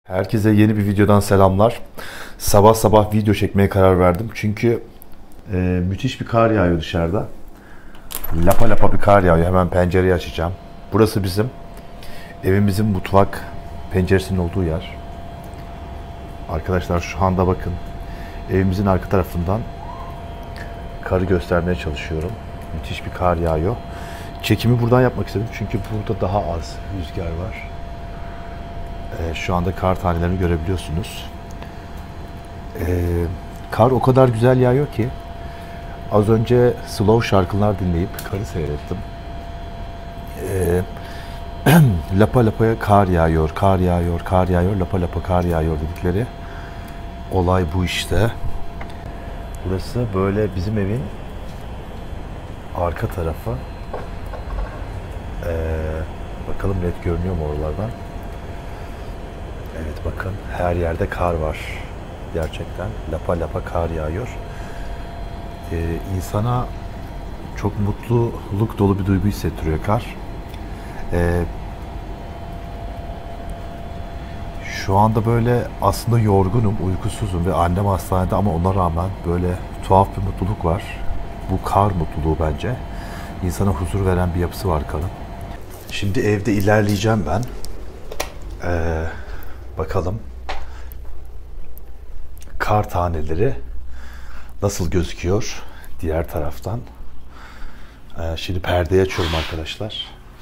Herkese yeni bir videodan selamlar. Sabah sabah video çekmeye karar verdim. Çünkü müthiş bir kar yağıyor dışarıda. Lapa lapa bir kar yağıyor. Hemen pencereyi açacağım. Burası bizim evimizin mutfak penceresinin olduğu yer. Arkadaşlar şu anda bakın. Evimizin arka tarafından karı göstermeye çalışıyorum. Müthiş bir kar yağıyor. Çekimi buradan yapmak istedim. Çünkü burada daha az rüzgar var. Şu anda kar tanelerini görebiliyorsunuz. Kar o kadar güzel yağıyor ki az önce slow şarkılar dinleyip karı seyrettim. Lapa lapaya kar yağıyor, kar yağıyor, kar yağıyor, lapa lapa kar yağıyor dedikleri olay bu işte. Burası böyle bizim evin arka tarafı. Bakalım net görünüyor mu oralardan? Evet bakın her yerde kar var. Gerçekten lapa lapa kar yağıyor. İnsana çok mutluluk dolu bir duygu hissettiriyor kar. Şu anda böyle aslında yorgunum, uykusuzum ve annem hastanede ama ona rağmen böyle tuhaf bir mutluluk var. Bu kar mutluluğu bence. İnsana huzur veren bir yapısı var karın. Şimdi evde ilerleyeceğim ben. Bakalım kar taneleri nasıl gözüküyor diğer taraftan. Şimdi perdeyi açıyorum arkadaşlar.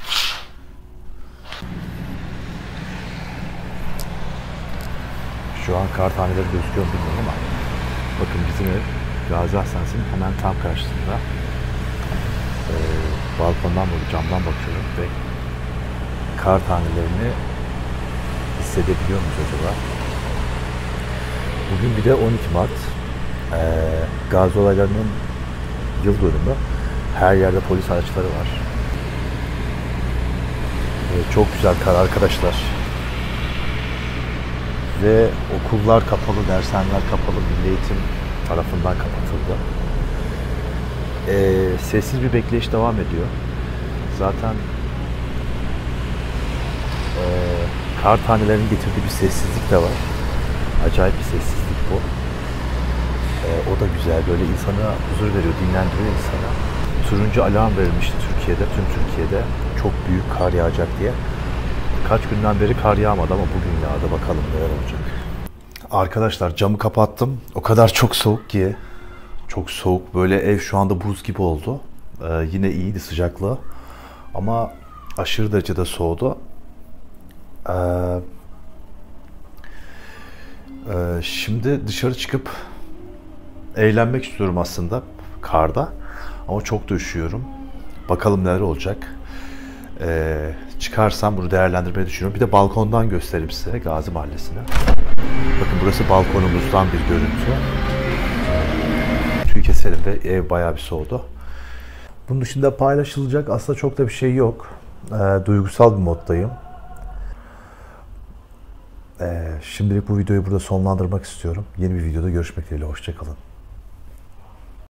Şu an kar taneleri gözüküyor mu bilmiyorum ama bakın bizim ev Gazi Hastanesi'nin hemen tam karşısında. Balkondan böyle camdan bakıyorum ve kar tanelerini hissedebiliyor muyuz acaba? Bugün bir de 12 Mart Gazi olaylarının yıl dönümü. Her yerde polis araçları var. Çok güzel kar arkadaşlar. Ve okullar kapalı, dershaneler kapalı, Milli Eğitim tarafından kapatıldı. Sessiz bir bekleyiş devam ediyor. Zaten kar tanelerinin getirdiği bir sessizlik de var. Acayip bir sessizlik bu. O da güzel. Böyle insana huzur veriyor, dinlendiriyor insana. Turuncu alarm verilmişti Türkiye'de, tüm Türkiye'de. Çok büyük kar yağacak diye. Kaç günden beri kar yağmadı ama bugün yağdı. Bakalım neler olacak. Arkadaşlar camı kapattım. O kadar çok soğuk ki. Çok soğuk. Böyle ev şu anda buz gibi oldu. Yine iyiydi sıcaklığı. Ama aşırı derecede soğudu. Şimdi dışarı çıkıp eğlenmek istiyorum aslında karda. Ama çok da üşüyorum. Bakalım neler olacak. Çıkarsam bunu değerlendirmeyi düşünüyorum. Bir de balkondan göstereyim size Gazi Mahallesi'ni. Bakın burası balkonumuzdan bir görüntü. Tüy keselim de ev bayağı bir soğudu. Bunun dışında paylaşılacak aslında çok da bir şey yok. Duygusal bir moddayım. Şimdilik bu videoyu burada sonlandırmak istiyorum. Yeni bir videoda görüşmek dileğiyle. Hoşça kalın.